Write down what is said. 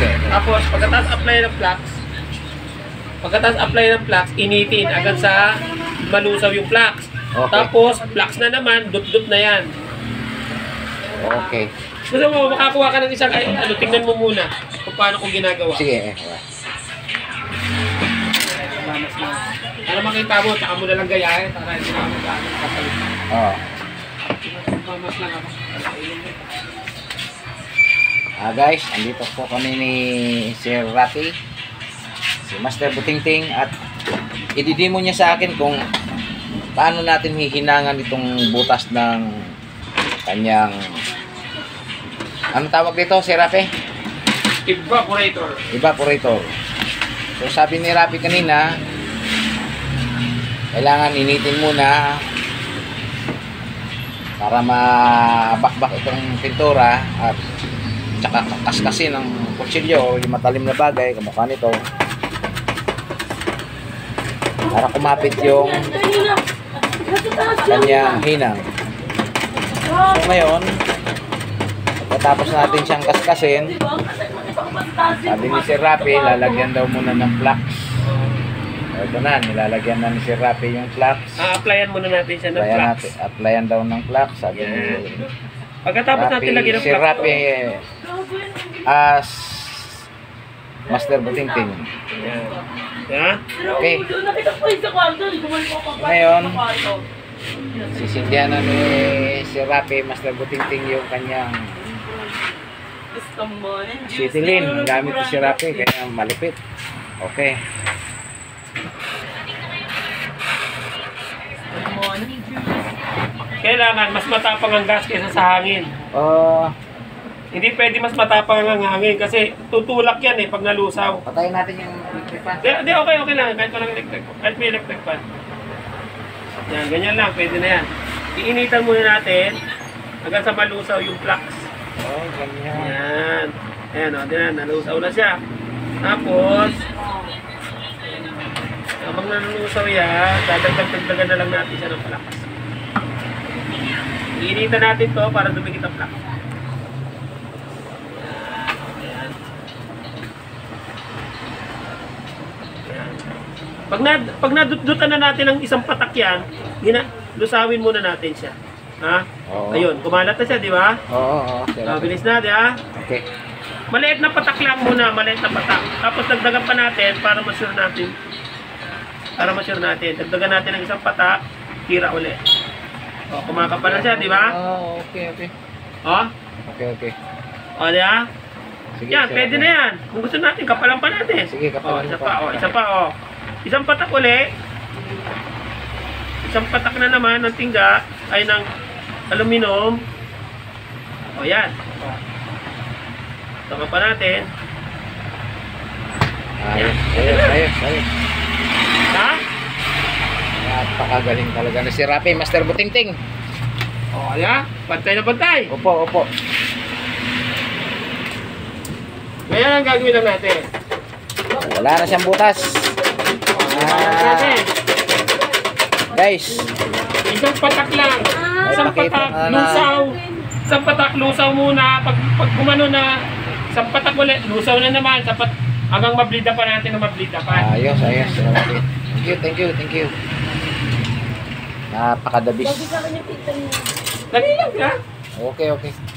Okay. Tapos, pagkatapos apply ng flux, initin agad sa malusaw yung flux. Okay. Tapos, flux na naman, dot-dot na yan. Okay. Gusto mo, makakuha ka ng isang, tingnan mo muna kung paano kung ginagawa. Sige. Para makita mo, tsaka mo na lang gayahin para hindi na mag-aanong kapalit. Oo. Mamas lang ako. Guys, andito po kami ni Sir Rafi, si Master Butingting, at i-demo niya sa akin kung paano natin hihinangan itong butas ng kanyang, ano tawag dito, Sir Rafi? Evaporator. So sabi ni Rafi kanina, kailangan initin muna para mabakbak itong pintura at tsaka kaskasin ng kutsilyo, yung matalim na bagay kamukha nito, para kumapit yung kanyang hinang. So ngayon, pagkatapos natin siyang kaskasin, sabi ni Sir Rafi, lalagyan daw muna ng flux. Ito na, nilalagyan na ni Sir Rafi yung flux. Applyan muna natin siya ng flux. Applyan daw ng flux, sabi ni pagkatapos natin lagyan ng Sir flux, Rafi as Master Butingting. Yeah. Okay. Ngayon, sisindihan na ni Sir Rafi, Master Butingting, yung kanyang sitilin gamit ni Sir Rafi, kaya malipit. Okay. Kailangan mas matapang ang gas kaysa sa hangin. Hindi pwede mas matapang ang hangin kasi tutulak yan pag nalusaw. Patayin natin yung electric fan. Hindi, okay lang. Kahit walang electric fan. Kahit may electric fan. Yan, ganyan lang. Pwede na yan. Iinitan muna natin hanggang sa malusaw yung flux. Ganyan. Yan. Ayan, din na. Nalusaw na siya. Tapos, habang nalusaw yan, dadagdag-dagdagan na lang natin siya ng flux. Iinitan natin to para dumikit ang flux. Pag nadutdutan na natin ang isang patak yan, lusawin muna natin siya. Ha? Oo. Ayun, kumalat na siya, di ba? Oo. Bilis na, di ba? Okay. Maliit na patak lang muna, maliit na patak. Tapos dagdagan pa natin para ma-sure natin. Dagdagan natin ang isang patak, tira ulit. O, kumakapal na siya, di ba? Okay. Okay. O, di ba? Sige, Yan, pwede na yan. Kung gusto natin, kapalan pa natin. Sige, kapalan isa pa. Isang patak ulit. Isang patak na naman ng tingga ay ng aluminum. O, yan. Saka pa natin. Ayos. Ha? Napakagaling talaga na si Rafi, Master Butingting. O, yan. Pantay na pantay. Opo. Ngayon ang gagawin lang natin. Wala na siyang butas. Guys, isang patak lang. Isang patak lusaw muna. Pag kumano na, isang patak ulit, lusaw na naman. Hanggang mablida pa natin na mablida pa. Ayos. Thank you. Napakadabis. Dali lang, ha? Okay.